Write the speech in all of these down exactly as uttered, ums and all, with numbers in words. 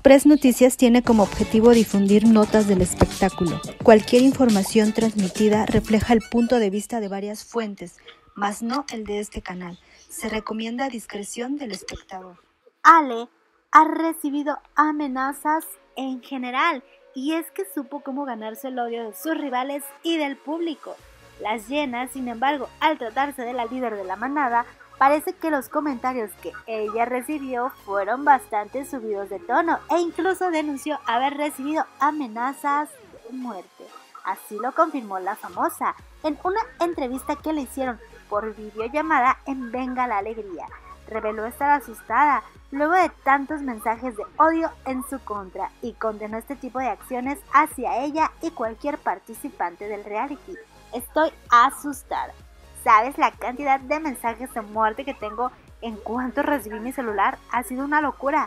Express Noticias tiene como objetivo difundir notas del espectáculo. Cualquier información transmitida refleja el punto de vista de varias fuentes, mas no el de este canal. Se recomienda discreción del espectador. Ale ha recibido amenazas en general y es que supo cómo ganarse el odio de sus rivales y del público. Las llenas, sin embargo, al tratarse de la líder de la manada, parece que los comentarios que ella recibió fueron bastante subidos de tono e incluso denunció haber recibido amenazas de muerte. Así lo confirmó la famosa en una entrevista que le hicieron por videollamada en Venga la Alegría. Reveló estar asustada luego de tantos mensajes de odio en su contra y condenó este tipo de acciones hacia ella y cualquier participante del reality. Estoy asustada. ¿Sabes la cantidad de mensajes de muerte que tengo en cuanto recibí mi celular? Ha sido una locura.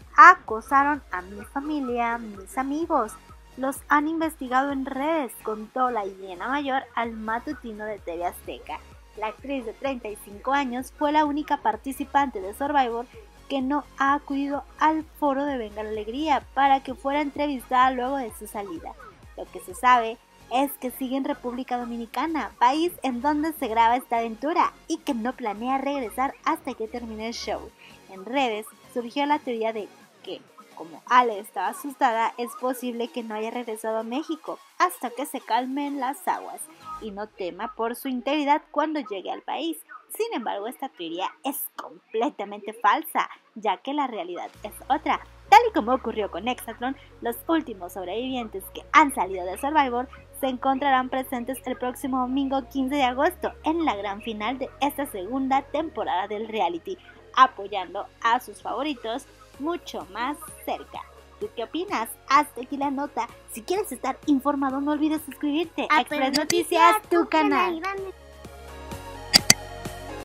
Acosaron a mi familia, mis amigos. Los han investigado en redes, contó la hiena mayor al matutino de T V Azteca. La actriz de treinta y cinco años fue la única participante de Survivor que no ha acudido al foro de Venga la Alegría para que fuera entrevistada luego de su salida. Lo que se sabe es que sigue en República Dominicana, país en donde se graba esta aventura, y que no planea regresar hasta que termine el show. En redes surgió la teoría de que, como Ale estaba asustada, es posible que no haya regresado a México hasta que se calmen las aguas y no tema por su integridad cuando llegue al país. Sin embargo, esta teoría es completamente falsa, ya que la realidad es otra. Tal y como ocurrió con Exatron, los últimos sobrevivientes que han salido de Survivor se encontrarán presentes el próximo domingo quince de agosto en la gran final de esta segunda temporada del reality, apoyando a sus favoritos mucho más cerca. ¿Tú qué opinas? Hazte aquí la nota. Si quieres estar informado, no olvides suscribirte a Express Noticias, tu canal.